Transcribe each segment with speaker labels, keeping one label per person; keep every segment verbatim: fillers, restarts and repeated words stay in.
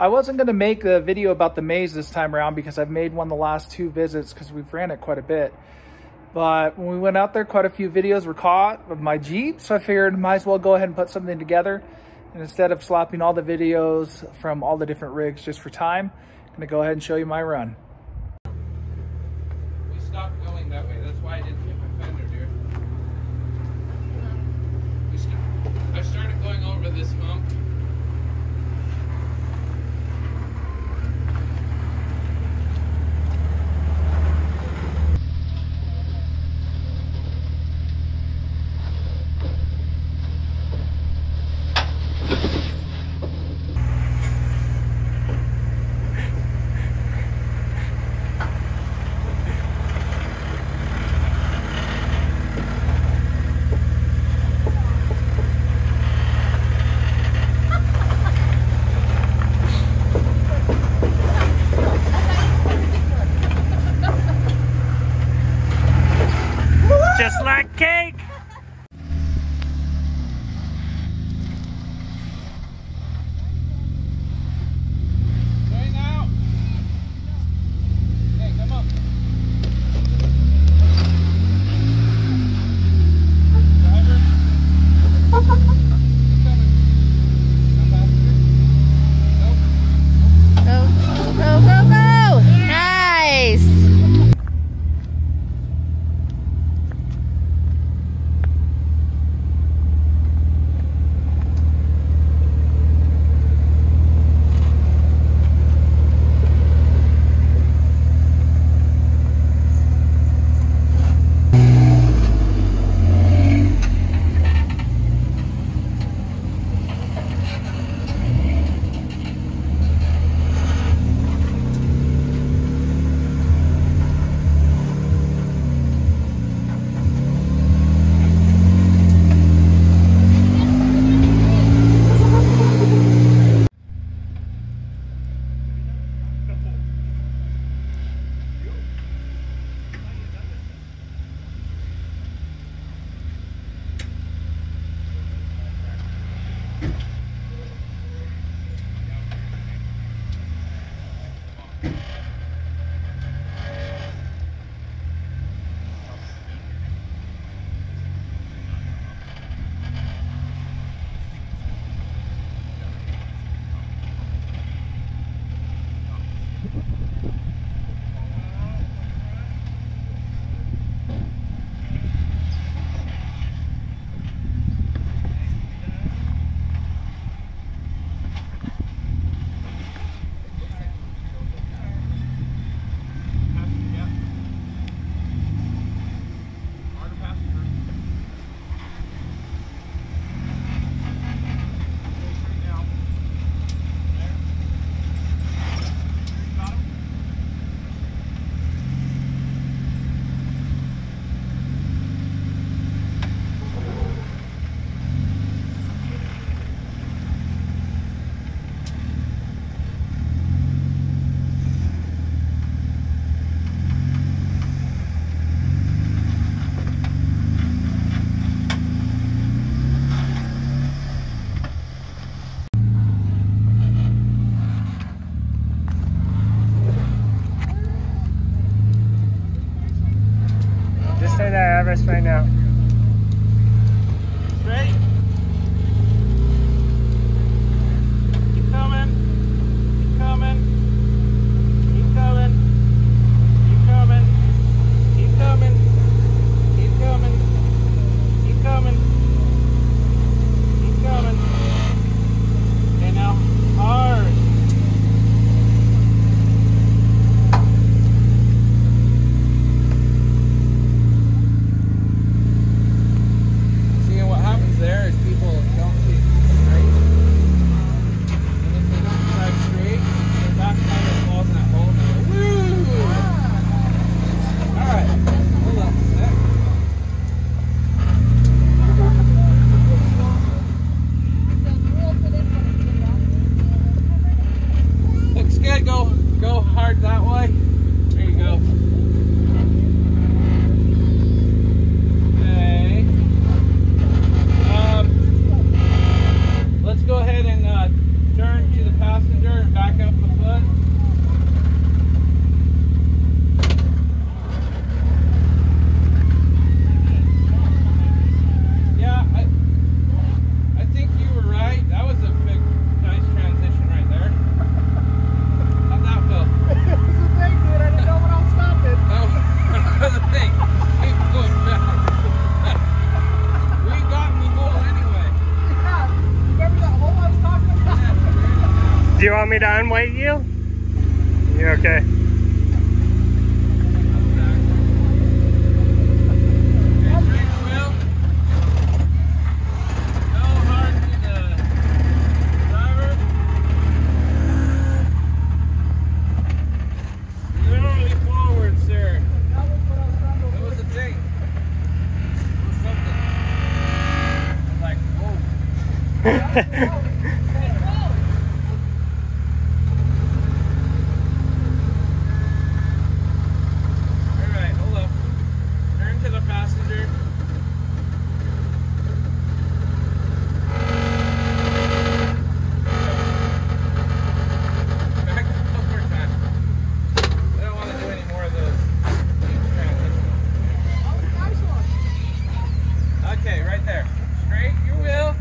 Speaker 1: I wasn't going to make a video about the maze this time around because I've made one the last two visits because we've ran it quite a bit. But when we went out there, quite a few videos were caught of my Jeep, so I figured might as well go ahead and put something together. And instead of slapping all the videos from all the different rigs just for time, I'm going to go ahead and show you my run.
Speaker 2: We stopped going that way. That's why I didn't hit my fender, dude. We st I started going over this hump.
Speaker 3: Just like cake.
Speaker 2: Going out. Hey, come up. Driver. He's coming. Come faster. Nope.
Speaker 4: Go, go, go, go! Nice!
Speaker 3: Just say that address right now.
Speaker 2: Straight. Keep coming. Keep coming. Keep coming. Keep coming. Keep coming. Keep coming. Keep coming. Keep coming. Okay, now hard. There is people don't keep straight, and if they don't drive straight, their back tire falls in that hole and they go, woo! Alright, hold on a sec. Looks good, go, go hard that way. There you go. Let's go ahead and uh, turn to the passenger and back
Speaker 3: Do you want me to unweight you? You okay?
Speaker 2: Alright, hold up. Turn to the passenger. Back up one more time. I don't want to do any more of those transitions. Okay, right there. Straight your wheel.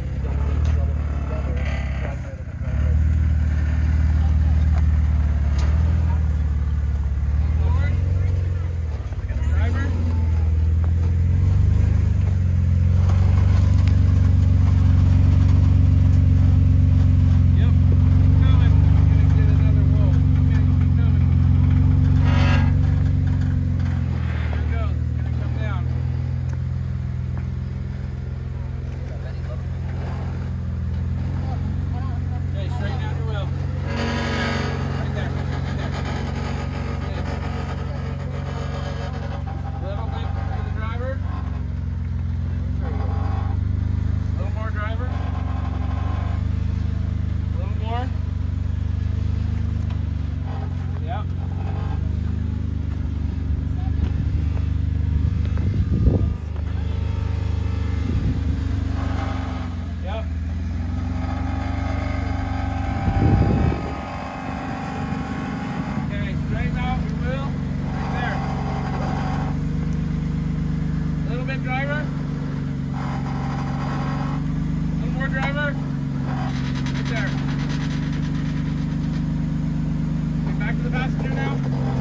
Speaker 2: Driver. One more driver. Right there. Get back to the passenger now.